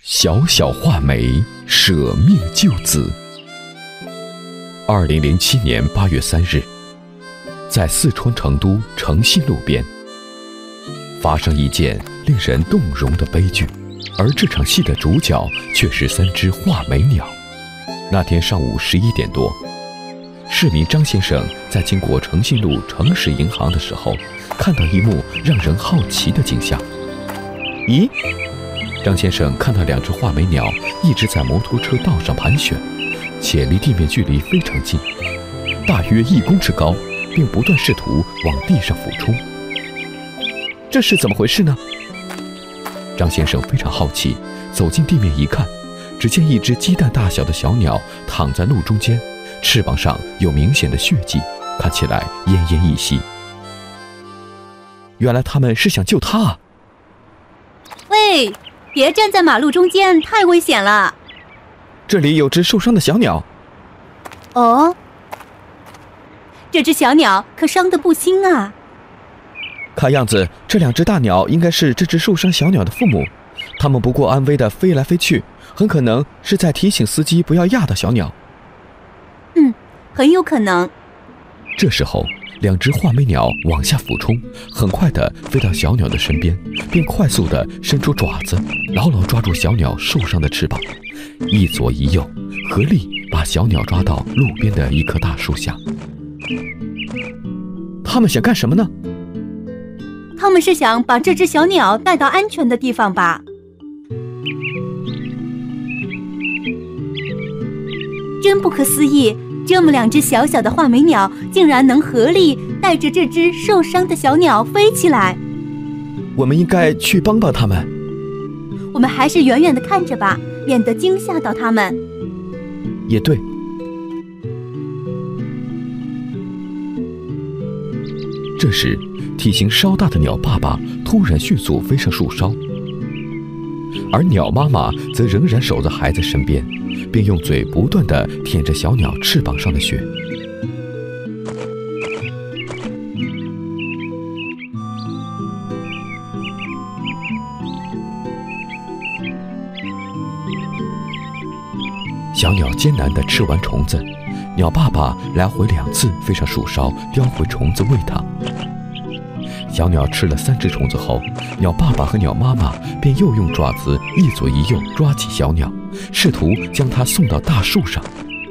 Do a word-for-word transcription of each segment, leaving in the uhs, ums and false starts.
小小画眉舍命救子。二零零七年八月三日，在四川成都诚信路边，发生一件令人动容的悲剧，而这场戏的主角却是三只画眉鸟。那天上午十一点多，市民张先生在经过诚信路城市银行的时候，看到一幕让人好奇的景象。咦？张先生看到两只画眉鸟一直在摩托车道上盘旋，且离地面距离非常近，大约一公尺高，并不断试图往地上俯冲。这是怎么回事呢？张先生非常好奇，走进地面一看，只见一只鸡蛋大小的小鸟躺在路中间，翅膀上有明显的血迹，看起来奄奄一息。原来他们是想救它啊！ 喂，别站在马路中间，太危险了。 这里有只受伤的小鸟。 哦，这只小鸟可伤得不轻啊。 看样子，这两只大鸟应该是这只受伤小鸟的父母，它们不过安危地飞来飞去，很可能是在提醒司机不要压到小鸟。 嗯，很有可能。 这时候，两只画眉鸟往下俯冲，很快地飞到小鸟的身边，并快速地伸出爪子，牢牢抓住小鸟受伤的翅膀，一左一右，合力把小鸟抓到路边的一棵大树下。他们想干什么呢？ 他们是想把这只小鸟带到安全的地方吧。真不可思议，这么两只小小的画眉鸟竟然能合力带着这只受伤的小鸟飞起来。 我们应该去帮帮他们。 我们还是远远地看着吧，免得惊吓到他们。 也对。这时，体型稍大的鸟爸爸突然迅速飞上树梢，而鸟妈妈则仍然守在孩子身边，并用嘴不断地舔着小鸟翅膀上的血。小鸟艰难地吃完虫子，鸟爸爸来回两次飞上树梢叼回虫子喂它。小鸟吃了三只虫子后，鸟爸爸和鸟妈妈便又用爪子一左一右抓起小鸟，试图将它送到大树上。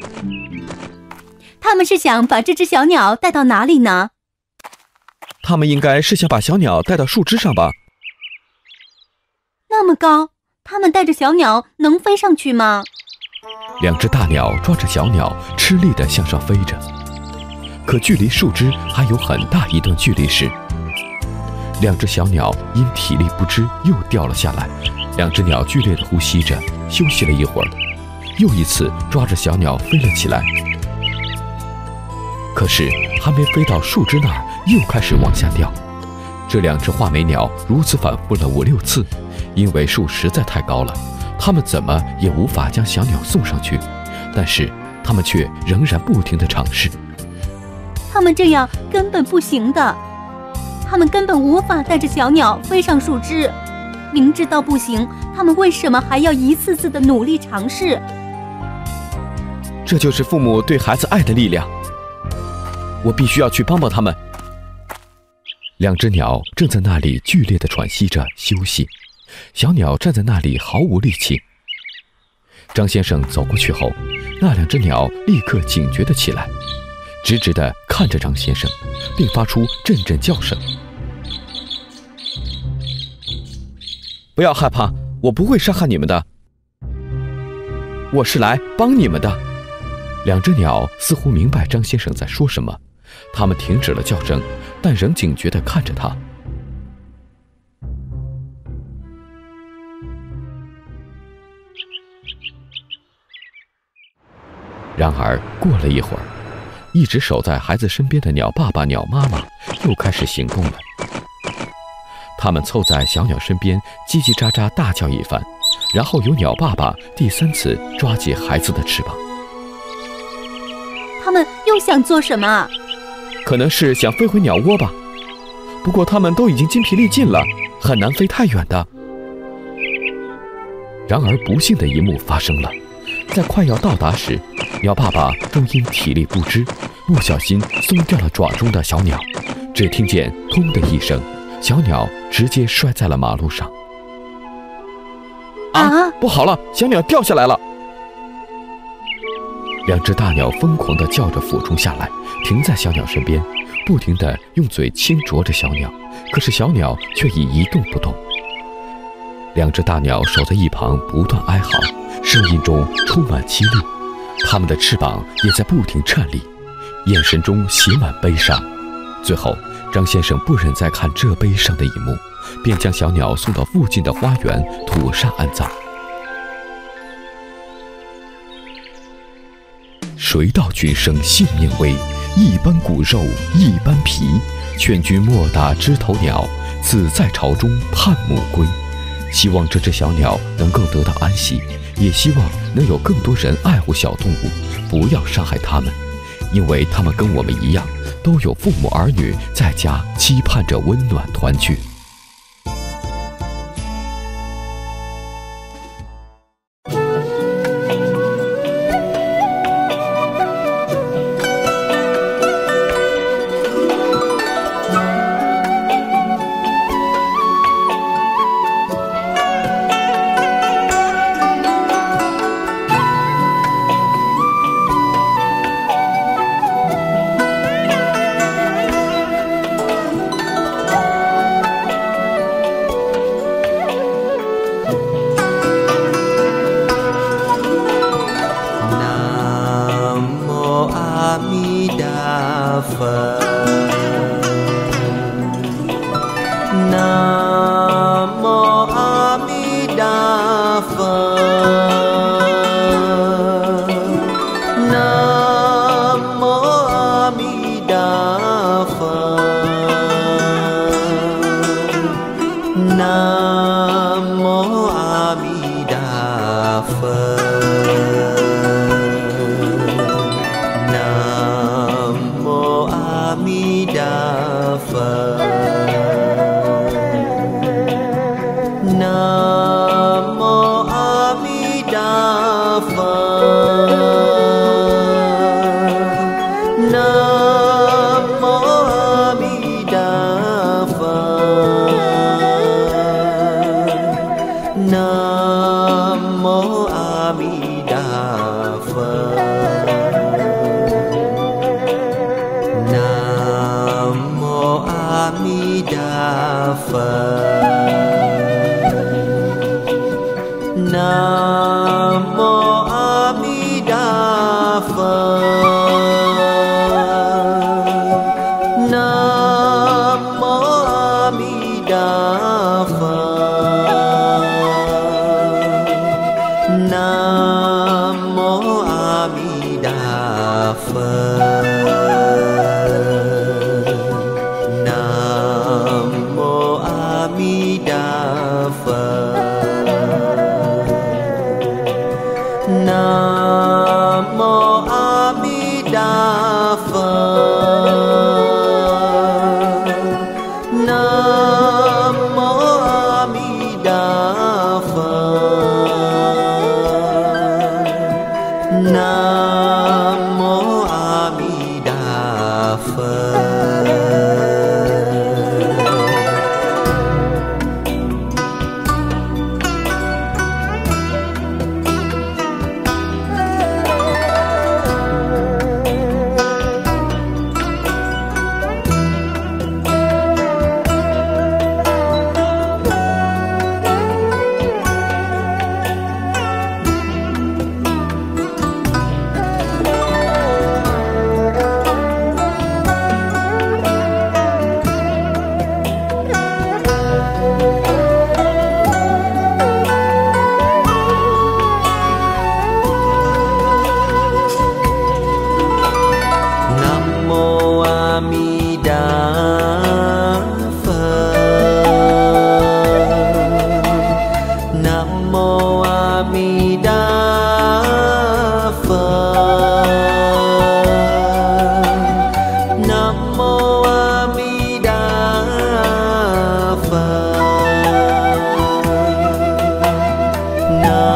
他们是想把这只小鸟带到哪里呢？ 他们应该是想把小鸟带到树枝上吧。 那么高，他们带着小鸟能飞上去吗？ 两只大鸟抓着小鸟，吃力地向上飞着。可距离树枝还有很大一段距离时，两只小鸟因体力不支又掉了下来。两只鸟剧烈地呼吸着，休息了一会儿，又一次抓着小鸟飞了起来。可是还没飞到树枝那儿，又开始往下掉。这两只画眉鸟如此反复了五六次，因为树实在太高了，它们怎么也无法将小鸟送上去，但是它们却仍然不停地尝试。 他们这样根本不行的，他们根本无法带着小鸟飞上树枝。明知道不行，他们为什么还要一次次的努力尝试？ 这就是父母对孩子爱的力量。我必须要去帮帮他们。两只鸟正在那里剧烈地喘息着休息，小鸟站在那里毫无力气。张先生走过去后，那两只鸟立刻警觉地起来，直直地看着张先生，并发出阵阵叫声。不要害怕，我不会伤害你们的，我是来帮你们的。两只鸟似乎明白张先生在说什么，它们停止了叫声，但仍警觉地看着他。然而过了一会儿，一直守在孩子身边的鸟爸爸、鸟妈妈又开始行动了。他们凑在小鸟身边，叽叽喳喳大叫一番，然后由鸟爸爸第三次抓起孩子的翅膀。 他们又想做什么？ 可能是想飞回鸟窝吧。不过他们都已经筋疲力尽了，很难飞太远的。 然而不幸的一幕发生了，在快要到达时，鸟爸爸正因体力不支，不小心松掉了爪中的小鸟。只听见“砰”的一声，小鸟直接摔在了马路上。啊！不好了，小鸟掉下来了！两只大鸟疯狂地叫着俯冲下来，停在小鸟身边，不停地用嘴轻啄着小鸟，可是小鸟却已一动不动。两只大鸟守在一旁，不断哀嚎，声音中充满凄厉，它们的翅膀也在不停颤栗，眼神中写满悲伤。最后，张先生不忍再看这悲伤的一幕，便将小鸟送到附近的花园土上安葬。谁道君生性命微，一般骨肉一般皮。劝君莫打枝头鸟，子在巢中盼母归。希望这只小鸟能够得到安息，也希望能有更多人爱护小动物，不要伤害它们，因为它们跟我们一样，都有父母儿女在家期盼着温暖团聚。 Nam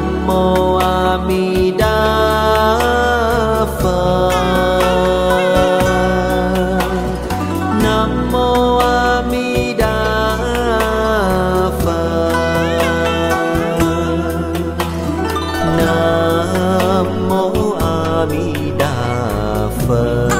Mô A Di Đà Phật. Nam Mô A Di Đà Phật. Nam Mô A Di Đà Phật.